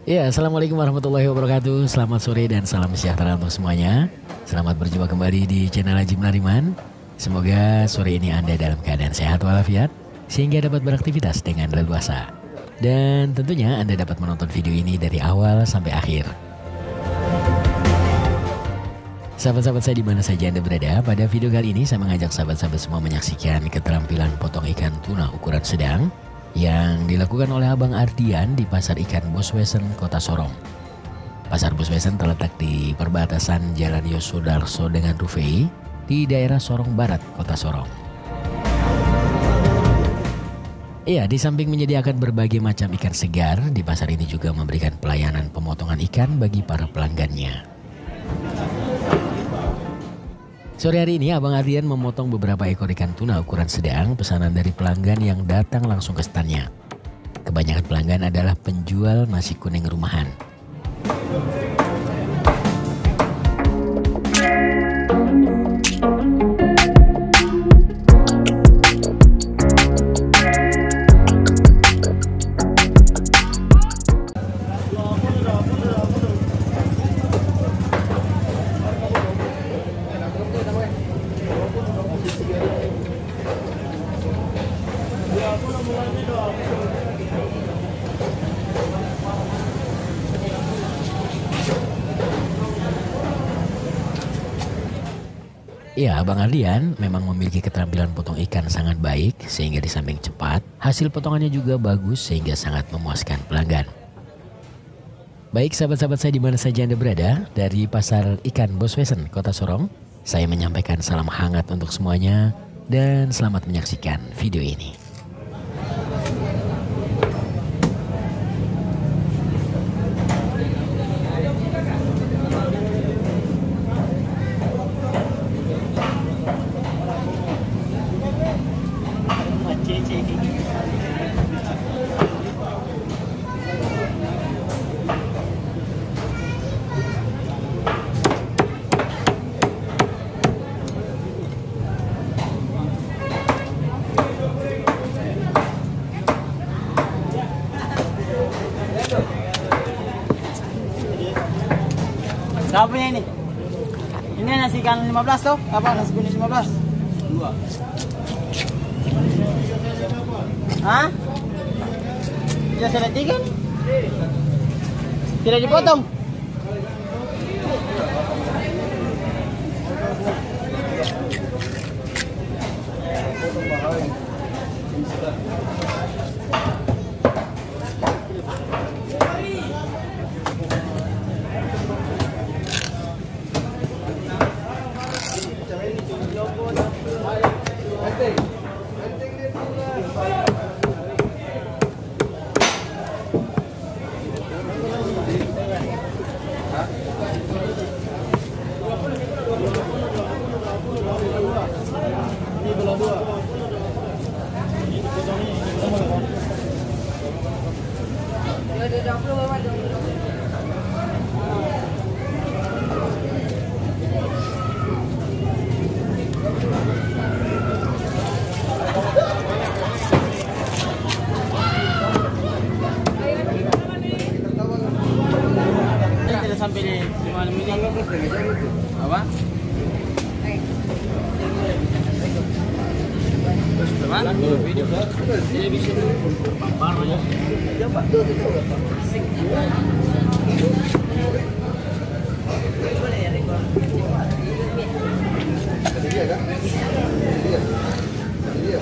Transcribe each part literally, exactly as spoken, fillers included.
Ya, assalamualaikum warahmatullahi wabarakatuh. Selamat sore dan salam sejahtera untuk semuanya. Selamat berjumpa kembali di channel Haji Melariman. Semoga sore ini Anda dalam keadaan sehat walafiat sehingga dapat beraktivitas dengan leluasa. Dan tentunya Anda dapat menonton video ini dari awal sampai akhir. Sahabat-sahabat saya di mana saja Anda berada, pada video kali ini saya mengajak sahabat-sahabat semua menyaksikan keterampilan potong ikan tuna ukuran sedang yang dilakukan oleh Abang Ardian di Pasar Ikan Boswesen, Kota Sorong. Pasar Boswesen terletak di perbatasan Jalan Yosudarso dengan Rufai di daerah Sorong Barat, Kota Sorong. Iya, di samping menyediakan berbagai macam ikan segar, di pasar ini juga memberikan pelayanan pemotongan ikan bagi para pelanggannya. Sore hari ini Abang Ardian memotong beberapa ekor ikan tuna ukuran sedang pesanan dari pelanggan yang datang langsung ke standnya. Kebanyakan pelanggan adalah penjual nasi kuning rumahan. Ya, Abang Ardian memang memiliki keterampilan potong ikan sangat baik sehingga di samping cepat, hasil potongannya juga bagus sehingga sangat memuaskan pelanggan. Baik sahabat-sahabat saya di mana saja Anda berada, dari Pasar Ikan Boswesen, Kota Sorong, saya menyampaikan salam hangat untuk semuanya dan selamat menyaksikan video ini. Berapa punya ini? Ini nasi ikan lima belas tuh? Apa nasi kuning lima belas? Dua. Hah? Bisa seletikan? Tidak dipotong? Sampai di lima menit apa? Teman, video ini bisa pampar ya. Coba tuh itu. Boleh ya, Riko. Iya kan? Iya. Iya.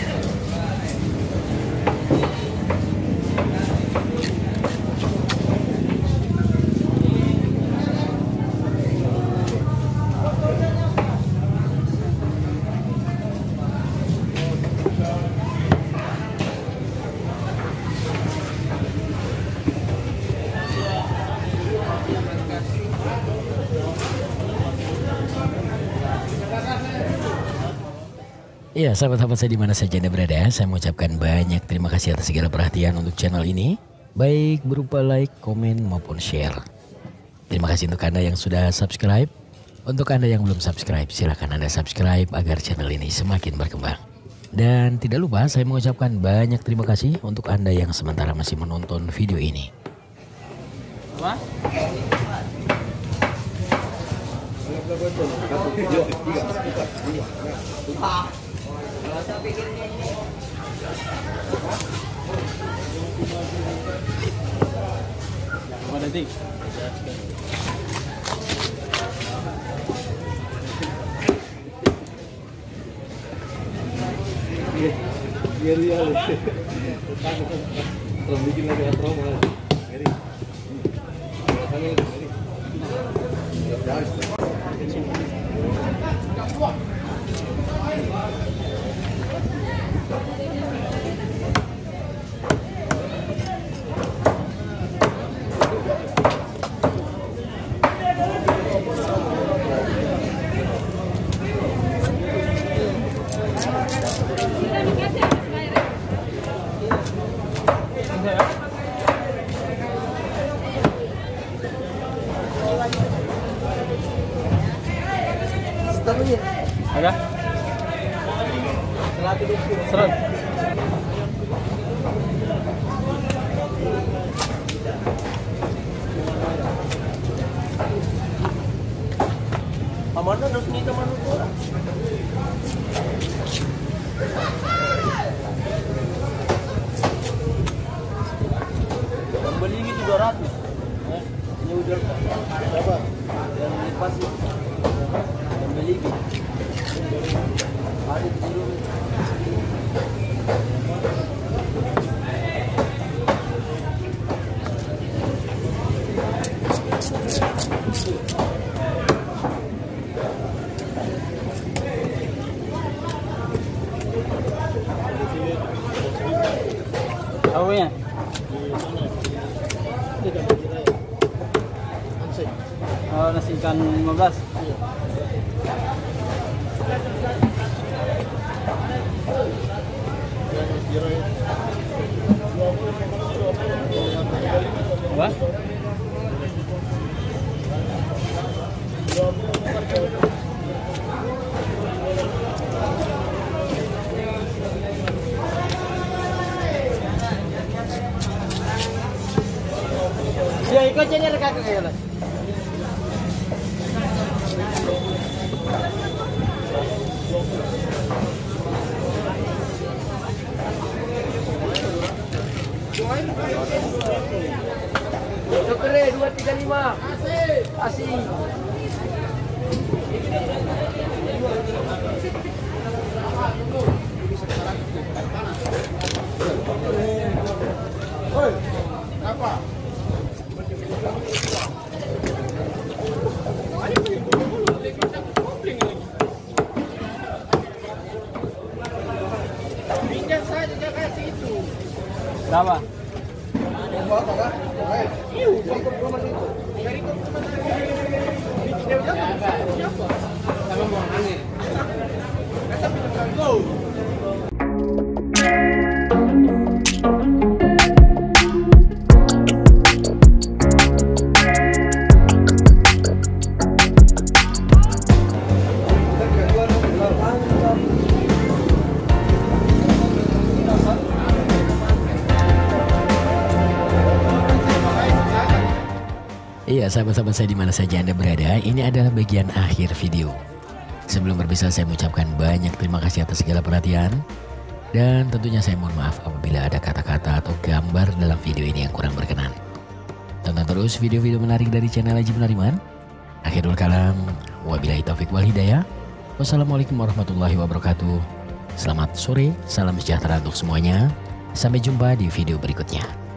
Ya, sahabat-sahabat saya di mana saja Anda berada, saya mengucapkan banyak terima kasih atas segala perhatian untuk channel ini, baik berupa like, komen maupun share. Terima kasih untuk Anda yang sudah subscribe. Untuk Anda yang belum subscribe, silakan Anda subscribe agar channel ini semakin berkembang. Dan tidak lupa saya mengucapkan banyak terima kasih untuk Anda yang sementara masih menonton video ini. Apa? Apa nanti? Biar dia terus bikin lagi promo. Eri. Ada? Serut. Amanda harus nih teman lu. Beli gitu dua ratus. Ini udah Berapa? yang lepas sih. Yang beli gitu. Ada di dulu. Tahunya? Oh, nasi ikan lima belas. Apa? Siya ikut jadi rekak kayak Sokere dua tiga lima. Asih. Oi, apa? Pinjam saja jangan situ. Berapa? Iya, sahabat-sahabat saya di mana saja Anda berada, ini adalah bagian akhir video. Sebelum berpisah saya mengucapkan banyak terima kasih atas segala perhatian. Dan tentunya saya mohon maaf apabila ada kata-kata atau gambar dalam video ini yang kurang berkenan. Tonton terus video-video menarik dari channel Haji Penariman. Akhirul kalam, wabillahi taufik wal hidayah. Wassalamualaikum warahmatullahi wabarakatuh. Selamat sore, salam sejahtera untuk semuanya. Sampai jumpa di video berikutnya.